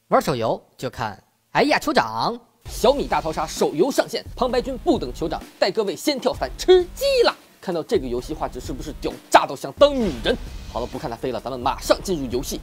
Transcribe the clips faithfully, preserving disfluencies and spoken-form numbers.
玩手游就看哎呀酋长， 小米大逃杀手游上线，旁白君不等酋长，带各位先跳伞吃鸡啦！看到这个游戏画质是不是屌炸到想当女人？好了，不看它飞了，咱们马上进入游戏。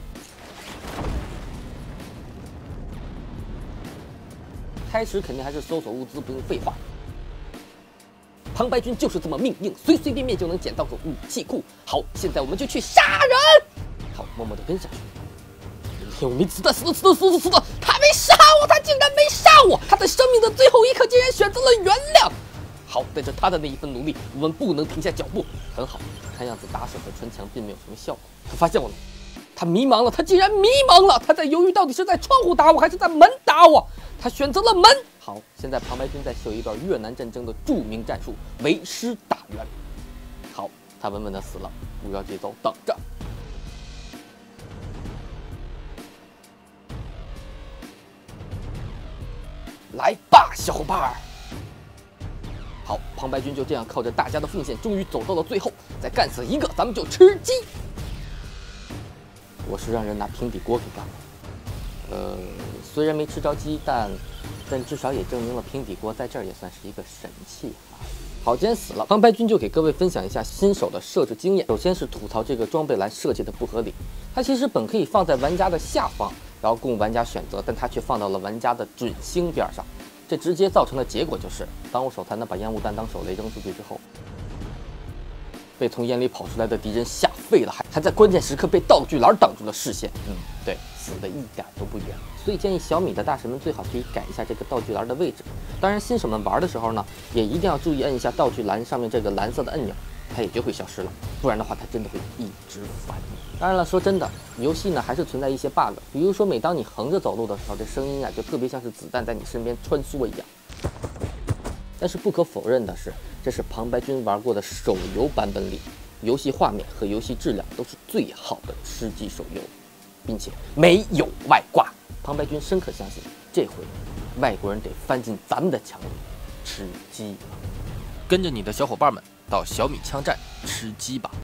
开始肯定还是搜索物资，不用废话。旁白君就是这么命硬，随随便便就能捡到个武器库。好，现在我们就去杀人。好，默默地跟下去。天，我没子弹，死了死了死了死了！他没杀我，他竟然没杀我！他在生命的最后一刻竟然选择了原谅。好，带着他的那一份努力，我们不能停下脚步。很好，看样子打手和穿墙并没有什么效果。他发现我了，他迷茫了，他竟然迷茫了，他在犹豫到底是在窗户打我还是在门打我。他选择了门。好，现在旁白君在秀一段越南战争的著名战术——为师打援。好，他稳稳的死了，不要节奏，等着。来吧，小伙伴儿！好，旁白君就这样靠着大家的奉献，终于走到了最后。再干死一个，咱们就吃鸡。我是让人拿平底锅给干了。呃，虽然没吃着鸡，但但至少也证明了平底锅在这儿也算是一个神器啊。好，既然死了，旁白君就给各位分享一下新手的设置经验。首先是吐槽这个装备栏设计的不合理，它其实本可以放在玩家的下方，然后供玩家选择，但它却放到了玩家的准星边上。这直接造成的结果就是，当我手残的把烟雾弹当手雷扔出去之后，被从烟里跑出来的敌人吓废了，还还在关键时刻被道具栏挡住了视线。嗯，对，死的一点都不远。所以建议小米的大神们最好可以改一下这个道具栏的位置。当然，新手们玩的时候呢，也一定要注意摁一下道具栏上面这个蓝色的按钮，它也就会消失了。不然的话，它真的会一直烦你。当然了，说真的，游戏呢还是存在一些 bug， 比如说每当你横着走路的时候，这声音啊就特别像是子弹在你身边穿梭一样。但是不可否认的是，这是旁白君玩过的手游版本里，游戏画面和游戏质量都是最好的吃鸡手游，并且没有外挂。旁白君深刻相信，这回外国人得翻进咱们的墙里吃鸡。跟着你的小伙伴们到小米枪战吃鸡吧。